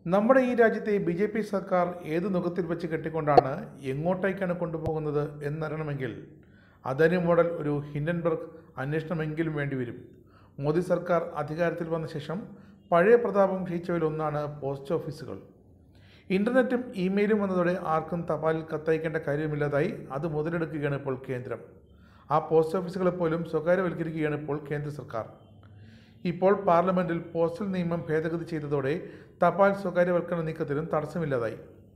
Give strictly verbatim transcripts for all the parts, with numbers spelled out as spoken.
നമ്മുടെ ഈ രാജ്യത്തെ ബി ജെ പി സർക്കാർ ഏത് നുഖത്തിൽ വെച്ച് കെട്ടിക്കൊണ്ടാണ് എങ്ങോട്ടേക്കാണ് കൊണ്ടുപോകുന്നത് എന്നറിയണമെങ്കിൽ അദാനി മോഡൽ ഒരു ഹിൻഡൻബർഗ് അന്വേഷണമെങ്കിലും വേണ്ടിവരും. മോദി സർക്കാർ അധികാരത്തിൽ വന്ന ശേഷം പഴയ പ്രതാപം ക്ഷയിച്ചവരിലൊന്നാണ് പോസ്റ്റ് ഓഫീസുകൾ. ഇൻ്റർനെറ്റും ഇമെയിലും വന്നതോടെ ആർക്കും തപാലിൽ കത്തയക്കേണ്ട കാര്യമില്ലാതായി. അത് മുതലെടുക്കുകയാണ് ഇപ്പോൾ കേന്ദ്രം. ആ പോസ്റ്റ് ഓഫീസുകളെ പോലും സ്വകാര്യവൽക്കരിക്കുകയാണ് ഇപ്പോൾ കേന്ദ്ര സർക്കാർ. ഇപ്പോൾ പാർലമെൻറ്റിൽ പോസ്റ്റൽ നിയമം ഭേദഗതി ചെയ്തതോടെ തപാൽ സ്വകാര്യവൽക്കരണ നീക്കത്തിനും തടസ്സമില്ലാതായി.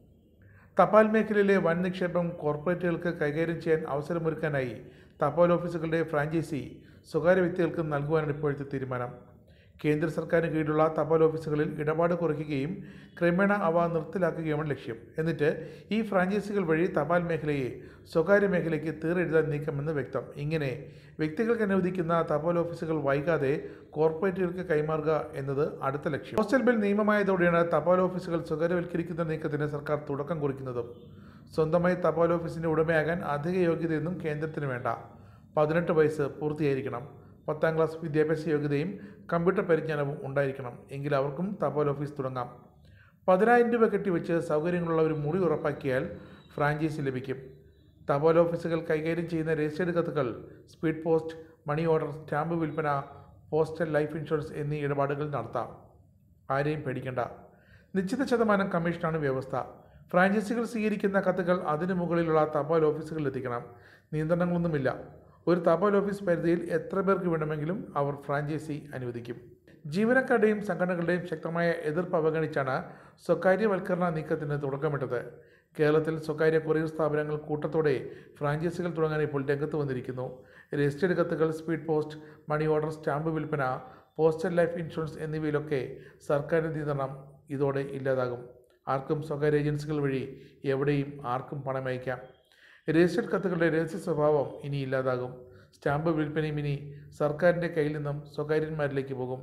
തപാൽ മേഖലയിലെ വൻ നിക്ഷേപം കോർപ്പറേറ്റുകൾക്ക് കൈകാര്യം ചെയ്യാൻ അവസരമൊരുക്കാനായി തപാൽ ഓഫീസുകളുടെ ഫ്രാഞ്ചൈസി സ്വകാര്യ വ്യക്തികൾക്ക് നൽകുവാനാണ് ഇപ്പോഴത്തെ തീരുമാനം. കേന്ദ്ര സർക്കാരിന് കീഴിലുള്ള തപാൽ ഓഫീസുകളിൽ ഇടപാട് കുറയ്ക്കുകയും ക്രമേണ അവ നിർത്തലാക്കുകയുമാണ് ലക്ഷ്യം. എന്നിട്ട് ഈ ഫ്രാഞ്ചൈസികൾ വഴി തപാൽ മേഖലയെ സ്വകാര്യ മേഖലയ്ക്ക് തീരെഴുതാൻ നീക്കമെന്ന് വ്യക്തം. ഇങ്ങനെ വ്യക്തികൾക്ക് അനുവദിക്കുന്ന തപാൽ ഓഫീസുകൾ വൈകാതെ കോർപ്പറേറ്റുകൾക്ക് കൈമാറുക എന്നത് അടുത്ത ലക്ഷ്യം. പോസ്റ്റൽ ബിൽ നിയമമായതോടെയാണ് തപാൽ ഓഫീസുകൾ സ്വകാര്യവൽക്കരിക്കുന്ന നീക്കത്തിന് സർക്കാർ തുടക്കം കുറിക്കുന്നതും. സ്വന്തമായി തപാൽ ഓഫീസിൻ്റെ ഉടമയാകാൻ അധിക യോഗ്യതയൊന്നും കേന്ദ്രത്തിന് വേണ്ട. പതിനെട്ട് വയസ്സ് പൂർത്തിയായിരിക്കണം. പത്താം ക്ലാസ് വിദ്യാഭ്യാസ യോഗ്യതയും കമ്പ്യൂട്ടർ പരിജ്ഞാനവും ഉണ്ടായിരിക്കണം. എങ്കിൽ അവർക്കും തപാൽ ഓഫീസ് തുടങ്ങാം. പതിനായിരം രൂപ കെട്ടിവെച്ച് സൗകര്യങ്ങളുള്ള ഒരു മുറി ഉറപ്പാക്കിയാൽ ഫ്രാഞ്ചൈസി ലഭിക്കും. തപാൽ ഓഫീസുകൾ കൈകാര്യം ചെയ്യുന്ന രജിസ്റ്റേർഡ് കത്തുകൾ, speed post, money order, stamp വിൽപ്പന, പോസ്റ്റൽ ലൈഫ് ഇൻഷുറൻസ് എന്നീ ഇടപാടുകൾ നടത്താം. ആരെയും പേടിക്കേണ്ട. നിശ്ചിത ശതമാനം കമ്മീഷനാണ് വ്യവസ്ഥ. ഫ്രാഞ്ചൈസികൾ സ്വീകരിക്കുന്ന കത്തുകൾ അതിനു മുകളിലുള്ള തപാൽ ഓഫീസുകളിൽ എത്തിക്കണം. നിയന്ത്രണങ്ങളൊന്നുമില്ല. ഒരു തപാൽ ഓഫീസ് പരിധിയിൽ എത്ര പേർക്ക് വേണമെങ്കിലും അവർ ഫ്രാഞ്ചൈസി അനുവദിക്കും. ജീവനക്കാരുടെയും സംഘടനകളുടെയും ശക്തമായ എതിർപ്പ് അവഗണിച്ചാണ് സ്വകാര്യവൽക്കരണ നീക്കത്തിന് തുടക്കമിട്ടത്. കേരളത്തിൽ സ്വകാര്യ കൊറിയർ സ്ഥാപനങ്ങൾ കൂട്ടത്തോടെ ഫ്രാഞ്ചൈസികൾ തുടങ്ങാൻ ഇപ്പോൾ രംഗത്ത് വന്നിരിക്കുന്നു. രജിസ്റ്റേർഡ് കത്തുകൾ, speed post, money order, stamp വിൽപ്പന, പോസ്റ്റൽ ലൈഫ് ഇൻഷുറൻസ് എന്നിവയിലൊക്കെ സർക്കാരിൻ്റെ നിയന്ത്രണം ഇതോടെ ഇല്ലാതാകും. ആർക്കും സ്വകാര്യ ഏജൻസികൾ വഴി എവിടെയും ആർക്കും പണം അയക്കാം. രജിസ്റ്റേർഡ് കത്തുകളുടെ രഹസ്യ സ്വഭാവം ഇനി ഇല്ലാതാകും. സ്റ്റാമ്പ് വിൽപ്പനയും ഇനി സർക്കാരിൻ്റെ കയ്യിൽ നിന്നും സ്വകാര്യന്മാരിലേക്ക് പോകും.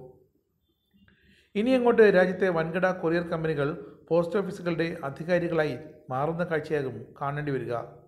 ഇനി അങ്ങോട്ട് രാജ്യത്തെ വൻകിട കൊറിയർ കമ്പനികൾ പോസ്റ്റ് ഓഫീസുകളുടെ അധികാരികളായി മാറുന്ന കാഴ്ചയാകും കാണേണ്ടി വരിക.